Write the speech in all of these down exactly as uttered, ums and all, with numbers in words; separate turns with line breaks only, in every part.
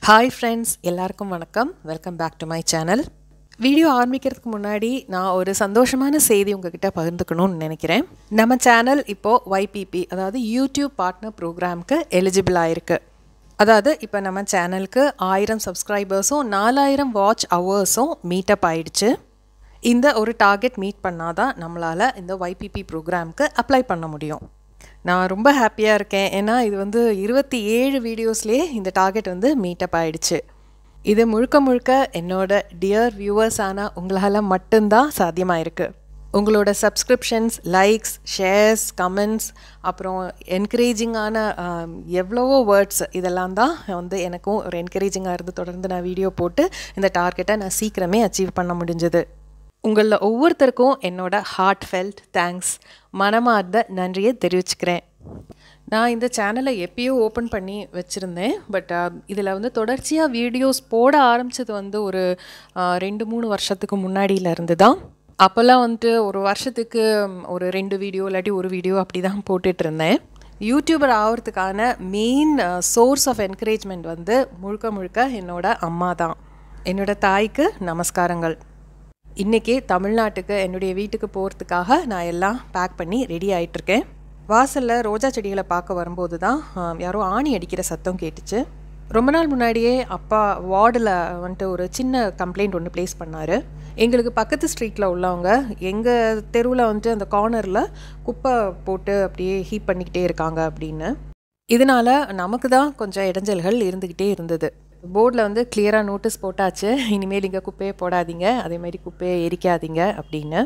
Hi friends, எல்லாருக்கும் வணக்கம். Welcome back to my channel. Video ஆரம்பிக்கிறதுக்கு முன்னாடி நான் ஒரு சந்தோஷமான செய்தி உங்ககிட்ட பகிர்ந்துக்கணும்னு நினைக்கிறேன். நம்ம சேனல் இப்போ Y P P அதாவது YouTube பார்ட்னர் ப்ரோக்ராம்க்கு எலிஜிபிள் ஆயிருக்கு. அதாவது இப்போ நம்ம சேனலுக்கு ஆயிரம் சப்ஸ்கிரைபர்ஸும் நாலாயிரம் வாட்ச் ஹவர்ஸும் மீட்டப் ஆயிடுச்சு. இந்த ஒரு டார்கெட் மீட் பண்ணாதான் நம்மளால் இந்த Y P P ப்ரோக்ராம்க்கு அப்ளை பண்ண முடியும். நான் ரொம்ப ஹாப்பியாக இருக்கேன். ஏன்னா இது வந்து இருபத்தி ஏழு வீடியோஸ்லேயே இந்த டார்கெட் வந்து மீட்டப் ஆகிடுச்சு. இது முழுக்க முழுக்க என்னோட டியர் வியூவர்ஸான உங்களால் மட்டும்தான் சாத்தியமாக இருக்குது. உங்களோட சப்ஸ்கிரிப்ஷன்ஸ், லைக்ஸ், ஷேர்ஸ், கமெண்ட்ஸ், அப்புறம் என்கரேஜிங்கான எவ்வளவோ வேர்ட்ஸ் இதெல்லாம் தான் வந்து எனக்கும் ஒரு என்கரேஜிங்காக இருந்து தொடர்ந்து நான் வீடியோ போட்டு இந்த டார்கெட்டை நான் சீக்கிரமே அச்சீவ் பண்ண முடிஞ்சது. உங்களில் ஒவ்வொருத்தருக்கும் என்னோட ஹார்ட் ஃபெல்ட் தேங்க்ஸ், மனமார்ந்த நன்றியை தெரிவிச்சுக்கிறேன். நான் இந்த சேனலை எப்பயோ ஓப்பன் பண்ணி வச்சுருந்தேன். பட் இதில் வந்து தொடர்ச்சியாக வீடியோஸ் போட ஆரம்பித்தது வந்து ஒரு ரெண்டு மூணு வருஷத்துக்கு முன்னாடியிலேருந்து தான். அப்போல்லாம் வந்துட்டு ஒரு வருஷத்துக்கு ஒரு ரெண்டு வீடியோ இல்லாட்டி ஒரு வீடியோ அப்படி தான் போட்டுட்ருந்தேன். யூடியூபர் ஆகிறதுக்கான மெயின் சோர்ஸ் ஆஃப் என்கரேஜ்மெண்ட் வந்து முழுக்க முழுக்க என்னோட அம்மா தான். என்னோட தாய்க்கு நமஸ்காரங்கள். இன்றைக்கி தமிழ்நாட்டுக்கு என்னுடைய வீட்டுக்கு போகிறதுக்காக நான் எல்லாம் பேக் பண்ணி ரெடி ஆகிட்டுருக்கேன். வாசலில் ரோஜா செடிகளை பார்க்க வரும்போது தான் யாரோ ஆணி அடிக்கிற சத்தம் கேட்டுச்சு. ரொம்ப நாள் முன்னாடியே அப்பா வார்டில் வந்துட்டு ஒரு சின்ன கம்ப்ளைண்ட் ஒன்று ப்ளேஸ் பண்ணார். எங்களுக்கு பக்கத்து ஸ்ட்ரீட்டில் உள்ளவங்க எங்கள் தெருவில் வந்துட்டு அந்த கார்னரில் குப்பை போட்டு அப்படியே ஹீப் பண்ணிக்கிட்டே இருக்காங்க அப்படின்னு. இதனால் நமக்கு தான் கொஞ்சம் இடைஞ்சல்கள் இருந்துக்கிட்டே இருந்தது. போர்டில் வந்து கிளியராக நோட்டீஸ் போட்டாச்சு, இனிமேல் இங்கே குப்பையை போடாதீங்க, அதேமாதிரி குப்பையை எரிக்காதீங்க அப்படின்னு.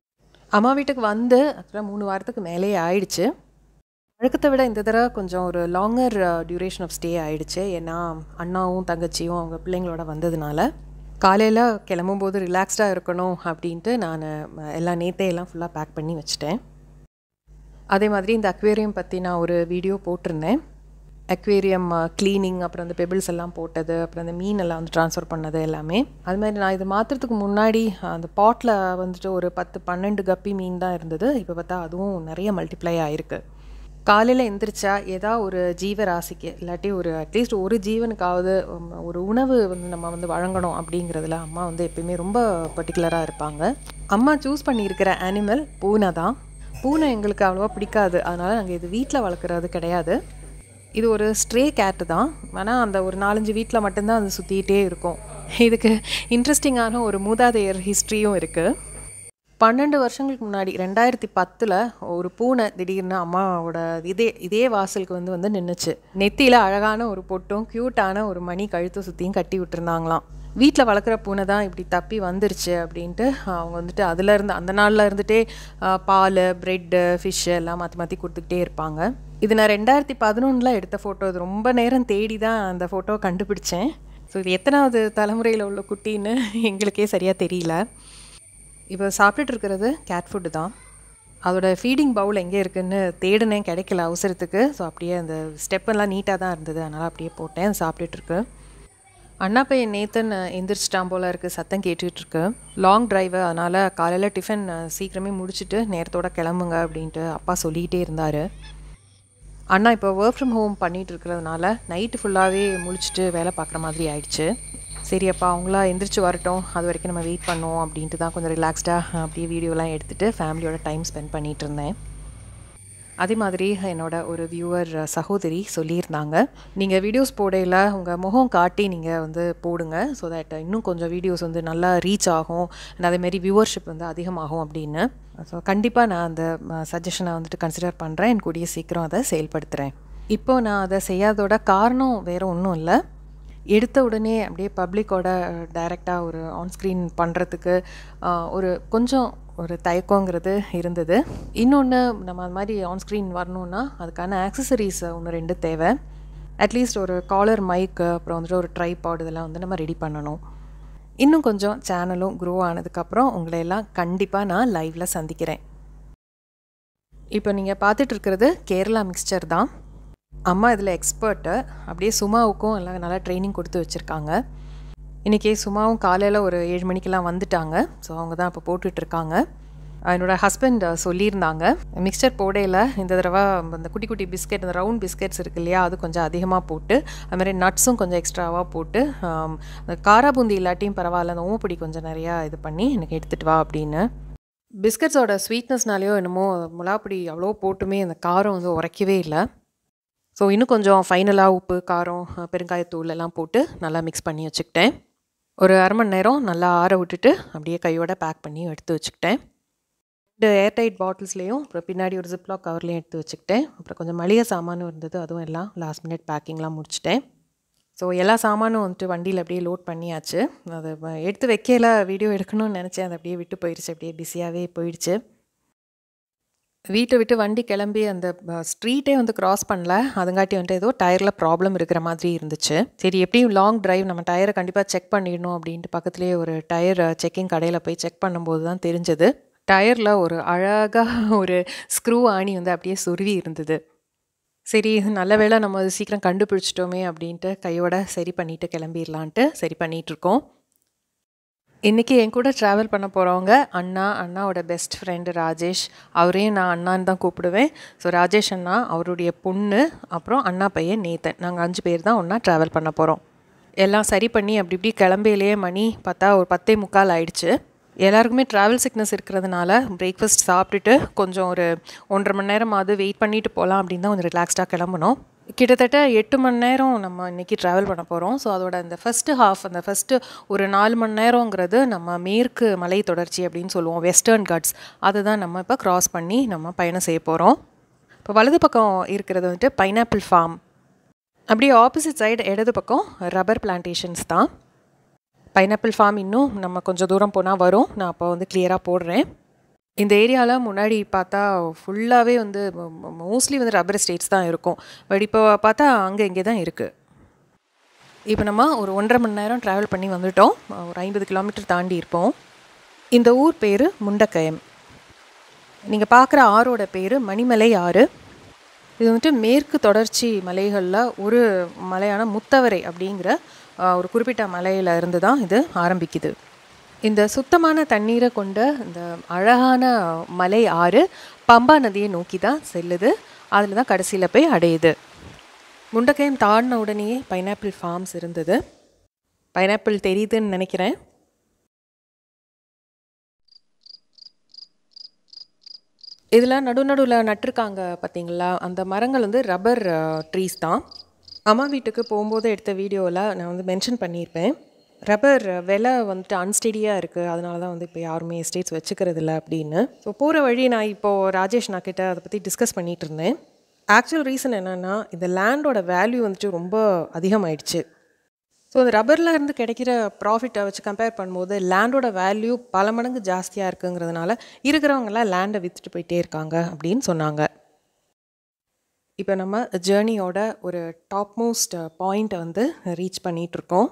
அம்மா வீட்டுக்கு வந்து அப்புறம் மூணு வாரத்துக்கு மேலேயே ஆயிடுச்சு. வழக்கத்தை விட இந்த தடவை கொஞ்சம் ஒரு லாங்கர் டியூரேஷன் ஆஃப் ஸ்டே ஆகிடுச்சு. ஏன்னா அண்ணாவும் தங்கச்சியும் அவங்க பிள்ளைங்களோட வந்ததுனால காலையில் கிளம்பும்போது ரிலாக்ஸ்டாக இருக்கணும் அப்படின்ட்டு நான் எல்லா நேத்தையெல்லாம் ஃபுல்லாக பேக் பண்ணி வச்சுட்டேன். அதே மாதிரி இந்த அக்வேரியம் பற்றி நான் ஒரு வீடியோ போட்டிருந்தேன். அக்வேரியம் க்ளீனிங், அப்புறம் அந்த பெபிள்ஸ் எல்லாம் போட்டது, அப்புறம் அந்த மீன் எல்லாம் வந்து ட்ரான்ஸ்ஃபர் பண்ணது எல்லாமே. அது மாதிரி நான் இது மாற்றுறதுக்கு முன்னாடி அந்த பாட்டில் வந்துட்டு ஒரு பத்து பன்னெண்டு கப்பி மீன் தான் இருந்தது. இப்போ பார்த்தா அதுவும் நிறைய மல்டிப்ளை ஆகிருக்கு. காலையில் எந்திரிச்சா ஏதா ஒரு ஜீவராசிக்கு இல்லாட்டி ஒரு அட்லீஸ்ட் ஒரு ஜீவனுக்காவது ஒரு உணவு வந்து நம்ம வந்து வழங்கணும் அப்படிங்கிறதுல அம்மா வந்து எப்பயுமே ரொம்ப பர்டிகுலராக இருப்பாங்க. அம்மா சூஸ் பண்ணியிருக்கிற அனிமல் பூனை தான். பூனை எங்களுக்கு அவ்வளோவா பிடிக்காது, அதனால் நாங்கள் இது வீட்டில் வளர்க்குறது கிடையாது. இது ஒரு ஸ்ட்ரே கேட்டு தான். ஆனால் அந்த ஒரு நாலஞ்சு வீட்டில் மட்டும்தான் அது சுற்றிக்கிட்டே இருக்கும். இதுக்கு இன்ட்ரெஸ்டிங்கான ஒரு மூதாதையர் ஹிஸ்ட்ரியும் இருக்குது. பன்னெண்டு வருஷங்களுக்கு முன்னாடி ரெண்டாயிரத்தி பத்தில் ஒரு பூனை திடீர்னு அம்மாவோட இதே இதே வாசலுக்கு வந்து வந்து நின்றுச்சு. நெத்தியில் அழகான ஒரு பொட்டும் க்யூட்டான ஒரு மணி கழுத்து சுற்றியும் கட்டி விட்டுருந்தாங்களாம். வீட்டில் வளர்க்குற பூனை தான் இப்படி தப்பி வந்துருச்சு அப்படின்ட்டு அவங்க வந்துட்டு அதுலேருந்து அந்த நாளில் இருந்துகிட்டே பால், ப்ரெட்டு, ஃபிஷ்ஷு எல்லாம் மாற்றி மாற்றி கொடுத்துக்கிட்டே இருப்பாங்க. இது நான் ரெண்டாயிரத்தி பதினொன்றில் எடுத்த ஃபோட்டோ. இது ரொம்ப நேரம் தேடி தான் அந்த ஃபோட்டோவை கண்டுபிடிச்சேன். ஸோ இது எத்தனாவது தலைமுறையில் உள்ள குட்டின்னு எங்களுக்கே சரியாக தெரியல. இப்போ சாப்பிட்டுட்டு இருக்கிறது கேட் ஃபுட்டு தான். அதோடய ஃபீடிங் பவுல் எங்கே இருக்குதுன்னு தேடினேன், கிடைக்கல அவசரத்துக்கு. ஸோ அப்படியே அந்த ஸ்டெப்பெல்லாம் நீட்டாக தான் இருந்தது, அதனால் அப்படியே போட்டேன். சாப்பிட்டுட்ருக்கு. அண்ணா பையன் நேத்தன் எந்திரிச்சிட்டான் போல் இருக்குது, சத்தம் கேட்டுட்ருக்கு. லாங் ட்ரைவு, அதனால் காலையில் டிஃபன் சீக்கிரமே முடிச்சுட்டு நேரத்தோடு கிளம்புங்க அப்படின்ட்டு அப்பா சொல்லிகிட்டே இருந்தார். அண்ணா இப்போ ஒர்க் ஃப்ரம் ஹோம் பண்ணிகிட்டு இருக்கிறதுனால நைட்டு ஃபுல்லாகவே முழிச்சிட்டு வேலை பார்க்குற மாதிரி ஆயிடுச்சு. சரி அப்பா அவங்களா எந்திரிச்சு வரட்டும், அது வரைக்கும் நம்ம வெயிட் பண்ணுவோம் அப்படின்ட்டு தான் கொஞ்சம் ரிலாக்ஸ்டாக அப்படியே வீடியோலாம் எடுத்துகிட்டு ஃபேமிலியோட டைம் ஸ்பெண்ட் பண்ணிகிட்டு இருந்தேன். அதே மாதிரி என்னோட ஒரு வியூவர் சகோதரி சொல்லியிருந்தாங்க, நீங்கள் வீடியோஸ் போடையில் உங்கள் முகம் காட்டி நீங்கள் வந்து போடுங்க, ஸோ தட் இன்னும் கொஞ்சம் வீடியோஸ் வந்து நல்லா ரீச் ஆகும், அதேமாரி வியூவர்ஷிப் வந்து அதிகமாகும் அப்படின்னு. ஸோ கண்டிப்பாக நான் அந்த சஜஷனை வந்துட்டு கன்சிடர் பண்ணுறேன். என் கூடிய சீக்கிரம் அதை செயல்படுத்துகிறேன். இப்போது நான் அதை செய்யாதோட காரணம் வேறு ஒன்றும் இல்லை. எடுத்த உடனே அப்படியே பப்ளிக்கோட டைரெக்டாக ஒரு ஆன்ஸ்க்ரீன் பண்ணுறதுக்கு ஒரு கொஞ்சம் ஒரு தயக்கங்கிறது இருந்தது. இன்னொன்று, நம்ம அது மாதிரி ஆன்ஸ்க்ரீன் வரணுன்னா அதுக்கான ஆக்சசரிஸ் ஒன்று ரெண்டு தேவை. அட்லீஸ்ட் ஒரு காலர் மைக்கு, அப்புறம் வந்துட்டு ஒரு ட்ரைபாட், இதெல்லாம் வந்து நம்ம ரெடி பண்ணணும். இன்னும் கொஞ்சம் சேனலும் க்ரோ ஆனதுக்கப்புறம் உங்களை எல்லாம் கண்டிப்பாக நான் லைவில் சந்திக்கிறேன். இப்போ நீங்கள் பார்த்துட்டு இருக்கிறது கேரளா மிக்ஸ்சர் தான். அம்மா இதில் எக்ஸ்பர்ட்டு. அப்படியே சுமாவுக்கும் எல்லாம் நல்லா ட்ரைனிங் கொடுத்து வச்சுருக்காங்க. இன்றைக்கி சுமாவும் காலையில் ஒரு ஏழு மணிக்கெல்லாம் வந்துட்டாங்க. ஸோ அவங்க தான் இப்போ போட்டுட்ருக்காங்க. என்னோட ஹஸ்பண்ட் சொல்லியிருந்தாங்க மிக்சர் போடையில் இந்த தடவை அந்த குட்டி குட்டி பிஸ்கெட் அந்த ரவுண்ட் பிஸ்கெட்ஸ் இருக்கு இல்லையா அது கொஞ்சம் அதிகமாக போட்டு அதுமாதிரி நட்ஸும் கொஞ்சம் எக்ஸ்ட்ராவாக போட்டு காரா பூந்தி இல்லாட்டியும் பரவாயில்ல அந்த ஓமப்பொடி கொஞ்சம் நிறையா இது பண்ணி எனக்கு எடுத்துகிட்டு வா அப்படின்னு. பிஸ்கெட்ஸோட ஸ்வீட்னஸ்னாலேயோ என்னமோ மிளகாப்பொடி அவ்வளோ போட்டுமே அந்த காரம் வந்து உரைக்கவே இல்லை. ஸோ இன்னும் கொஞ்சம் ஃபைனலாக உப்பு காரம் பெருங்காயத்தூள் எல்லாம் போட்டு நல்லா மிக்ஸ் பண்ணி வச்சுக்கிட்டேன். ஒரு அரை மணி நேரம் நல்லா ஆற விட்டுட்டு அப்படியே கையோட பேக் பண்ணி எடுத்து வச்சுக்கிட்டேன். ரெண்டு ஏர்டைட் பாட்டில்ஸ்லேயும் அப்புறம் பின்னாடி ஒரு ஜிப்லாக் கவர்லேயும் எடுத்து வச்சுக்கிட்டேன். அப்புறம் கொஞ்சம் மளிகை சாமானும் இருந்தது, அதுவும் எல்லாம் லாஸ்ட் மினிட் பேக்கிங்லாம் முடிச்சிட்டேன். ஸோ எல்லா சாமானும் வந்துட்டு வண்டியில் அப்படியே லோட் பண்ணியாச்சு. அதை எடுத்து வைக்கல வீடியோ எடுக்கணும்னு நினச்சேன், அது அப்படியே விட்டு போயிடுச்சு, அப்படியே பிஸியாகவே போயிடுச்சு. வீட்டை விட்டு வண்டி கிளம்பி அந்த ஸ்ட்ரீட்டே வந்து க்ராஸ் பண்ணல, அதுங்காட்டி வந்துட்டு ஏதோ டயரில் ப்ராப்ளம் இருக்கிற மாதிரி இருந்துச்சு. சரி எப்படியும் லாங் டிரைவ் நம்ம டயரை கண்டிப்பாக செக் பண்ணிடணும் அப்படின்ட்டு பக்கத்துலேயே ஒரு டயர் செக்கிங் கடையில் போய் செக் பண்ணும்போது தான் தெரிஞ்சது டயரில் ஒரு அழகாக ஒரு ஸ்க்ரூ ஆணி வந்து அப்படியே சொருவி இருந்தது. சரி நல்ல வேளை நம்ம அது சீக்கிரம் கண்டுபிடிச்சிட்டோமே அப்படின்ட்டு கையோட சரி பண்ணிவிட்டு கிளம்பிடலான்ட்டு சரி பண்ணிகிட்ருக்கோம். இன்றைக்கி என் கூட ட்ராவல் பண்ண போகிறவங்க அண்ணா, அண்ணாவோட பெஸ்ட் ஃப்ரெண்டு ராஜேஷ், அவரையும் நான் அண்ணான்னு தான் கூப்பிடுவேன். ஸோ ராஜேஷ் அண்ணா, அவருடைய பொண்ணு, அப்புறம் அண்ணா பையன் நேத்தன், நாங்கள் அஞ்சு பேர் தான் ஒன்றா ட்ராவல் பண்ண போகிறோம். எல்லாம் சரி பண்ணி அப்படி இப்படி கிளம்பையிலேயே மணி பார்த்தா ஒரு பத்தே முக்கால் ஆயிடுச்சு. எல்லாருக்குமே ட்ராவல் சிக்னஸ் இருக்கிறதுனால பிரேக்ஃபாஸ்ட் சாப்பிட்டுட்டு கொஞ்சம் ஒரு ஒன்றரை மணி நேரமாவது வெயிட் பண்ணிவிட்டு போகலாம் அப்படின்னு தான் கொஞ்சம் ரிலாக்ஸ்டாக கிளம்பணும். கிட்டத்தட்ட எட்டு மணி நேரம் நம்ம இன்றைக்கி ட்ராவல் பண்ண போகிறோம். ஸோ அதோட அந்த ஃபஸ்ட்டு ஹாஃப் அந்த ஃபஸ்ட்டு ஒரு நாலு மணி நேரங்கிறது நம்ம மேற்கு மலை தொடர்ச்சி அப்படின்னு சொல்லுவோம், வெஸ்டர்ன் காட்ஸ், அதை தான் நம்ம இப்போ க்ராஸ் பண்ணி நம்ம பயணம் செய்ய போகிறோம். இப்போ வலது பக்கம் இருக்கிறது வந்துட்டு பைனாப்பிள் ஃபார்ம், அப்படியே ஆப்போசிட் சைடு இடது பக்கம் ரப்பர் பிளான்டேஷன்ஸ் தான். பைனாப்பிள் ஃபார்ம் இன்னும் நம்ம கொஞ்சம் தூரம் போனால் வரும், நான் அப்போ வந்து கிளியராக போடுறேன். இந்த ஏரியாவில் முன்னாடி பார்த்தா ஃபுல்லாகவே வந்து மோஸ்ட்லி வந்து ரப்பர் எஸ்டேட்ஸ் தான் இருக்கும், பட் இப்போ பார்த்தா அங்கே இங்கே தான் இருக்குது. இப்போ நம்ம ஒரு ஒன்றரை மணி நேரம் ட்ராவல் பண்ணி வந்துவிட்டோம், ஒரு ஐம்பது கிலோமீட்டர் தாண்டி இருப்போம். இந்த ஊர் பேர் முண்டக்கயம். நீங்கள் பார்க்குற ஆறோட பேர் மணிமலை ஆறு. இது வந்துட்டு மேற்கு தொடர்ச்சி மலைகளில் ஒரு மலையான முத்தவரை அப்படிங்கிற ஒரு குறிப்பிட்ட மலையில் இருந்து தான் இது ஆரம்பிக்குது. இந்த சுத்தமான தண்ணீரை கொண்ட இந்த அழகான மலை ஆறு பம்பா நதியை நோக்கி தான் செல்லுது, அதில் தான் கடைசியில் போய் அடையுது. முண்டக்கயம் தாண்டின உடனேயே பைனாப்பிள் ஃபார்ம்ஸ் இருந்தது. பைனாப்பிள் தெரியுதுன்னு நினைக்கிறேன். இதில் நடு நடுவில் நட்டிருக்காங்க பார்த்தீங்களா, அந்த மரங்கள் வந்து ரப்பர் ட்ரீஸ் தான். அம்மா வீட்டுக்கு போகும்போது எடுத்த வீடியோவில் நான் வந்து மென்ஷன் பண்ணியிருப்பேன், ரப்பர் விலை வந்துட்டு அன்ஸ்டெடியாக இருக்குது, அதனால தான் வந்து இப்போ யாருமே எஸ்டேட்ஸ் வச்சுக்கிறது இல்லை அப்படின்னு. ஸோ போகிற வழி நான் இப்போது ராஜேஷ் நான் கிட்ட அதை பற்றி டிஸ்கஸ் பண்ணிகிட்டு இருந்தேன். ஆக்சுவல் ரீசன் என்னென்னா, இந்த லேண்டோட வேல்யூ வந்துட்டு ரொம்ப அதிகமாகிடுச்சு. ஸோ அந்த ரப்பரில் இருந்து கிடைக்கிற ப்ராஃபிட்டை வச்சு கம்பேர் பண்ணும்போது லேண்டோட வேல்யூ பல மடங்கு ஜாஸ்தியாக இருக்குங்கிறதுனால இருக்கிறவங்களாம் லேண்டை விற்றுட்டு போயிட்டே இருக்காங்க அப்படின்னு சொன்னாங்க. இப்போ நம்ம ஜேர்னியோட ஒரு டாப் மோஸ்ட் பாயிண்ட்டை வந்து ரீச் பண்ணிகிட்ருக்கோம்.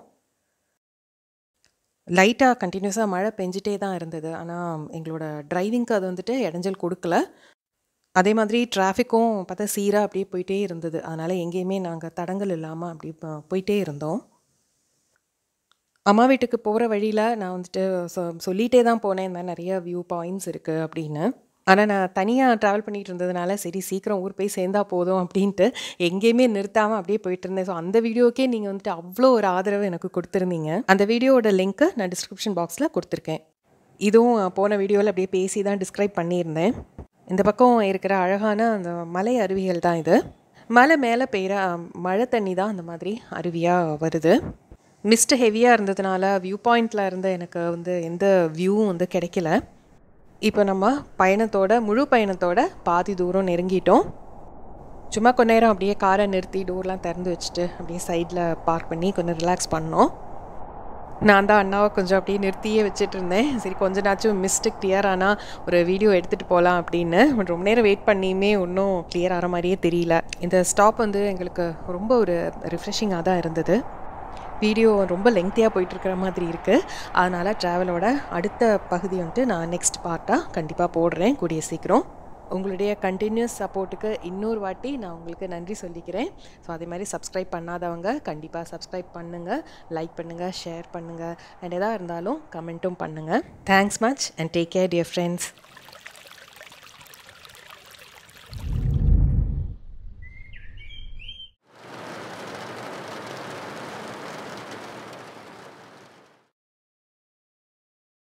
லைட்டாக கண்டினியூஸாக மழை பெஞ்சிட்டே தான் இருந்தது, ஆனால் எங்களோட டிரைவிங்க்கு அது வந்துட்டு இடைஞ்சல் கொடுக்கல. அதே மாதிரி டிராஃபிக்கும் பார்த்தா சீராக அப்படியே போயிட்டே இருந்தது, அதனால் எங்கேயுமே நாங்கள் தடங்கள் இல்லாமல் அப்படி போயிட்டே இருந்தோம். அம்மா வீட்டுக்கு போகிற வழியில் நான் வந்துட்டு சொ சொல்லிகிட்டே தான் போனேன், இந்த மாதிரி நிறைய வியூ பாயிண்ட்ஸ் இருக்குது அப்படின்னு. ஆனால் நான் தனியாக ட்ராவல் பண்ணிகிட்டு இருந்ததுனால சரி சீக்கிரம் ஊர் போய் சேர்ந்தா போதும் அப்படின்ட்டு எங்கேயுமே நிறுத்தாமல் அப்படியே போயிட்டு இருந்தேன். ஸோ அந்த வீடியோக்கே நீங்கள் வந்துட்டு அவ்வளோ ஒரு ஆதரவு எனக்கு கொடுத்துருந்தீங்க. அந்த வீடியோவோட லிங்க்கு நான் டிஸ்கிரிப்ஷன் பாக்ஸில் கொடுத்துருக்கேன். இதுவும் போன வீடியோவில் அப்படியே பேசி தான் டிஸ்கிரைப் பண்ணியிருந்தேன். இந்த பக்கம் இருக்கிற அழகான அந்த மலை அருவிகள் தான் இது. மலை மேலே பெய்கிற மழை தண்ணி தான் அந்த மாதிரி அருவியாக வருது. மிஸ்ட் ஹெவியாக இருந்ததுனால வியூ பாயிண்டில் இருந்த எனக்கு வந்து எந்த வியூவும் வந்து கிடைக்கல. இப்போ நம்ம பயணத்தோட முழு பயணத்தோட பாதி தூரம் நெருங்கிட்டோம். சும்மா கொஞ்ச நேரம் அப்படியே காரை நிறுத்தி டோர்லாம் திறந்து வச்சுட்டு அப்படியே சைடில் பார்க் பண்ணி கொஞ்சம் ரிலாக்ஸ் பண்ணோம். நான் தான் அண்ணாவை கொஞ்சம் அப்படியே நிறுத்தியே வச்சுட்டு இருந்தேன், சரி கொஞ்ச நாச்சும் மிஸ்ட்டு கிளியர் ஆனால் ஒரு வீடியோ எடுத்துகிட்டு போகலாம் அப்படின்னு. ரொம்ப நேரம் வெயிட் பண்ணியுமே ஒன்றும் கிளியர் ஆகிற மாதிரியே தெரியல. இந்த ஸ்டாப் வந்து எங்களுக்கு ரொம்ப ஒரு ரிஃப்ரெஷிங்காக தான் இருந்தது. வீடியோ ரொம்ப லெங்க்த்தியாக போயிட்டுருக்கிற மாதிரி இருக்குது, அதனால் ட்ராவலோட அடுத்த பகுதி வந்துட்டு நான் நெக்ஸ்ட் பார்ட்டாக கண்டிப்பாக போடுறேன் கூடிய சீக்கிரம். உங்களுடைய கண்டினியூஸ் சப்போர்ட்டுக்கு இன்னொரு வாட்டி நான் உங்களுக்கு நன்றி சொல்லிக்கிறேன். ஸோ அதே மாதிரி சப்ஸ்கிரைப் பண்ணாதவங்க கண்டிப்பாக சப்ஸ்கிரைப் பண்ணுங்கள், லைக் பண்ணுங்கள், ஷேர் பண்ணுங்கள், அண்ட் எதாக இருந்தாலும் கமெண்ட்டும் பண்ணுங்கள். Thanks much and take care dear friends.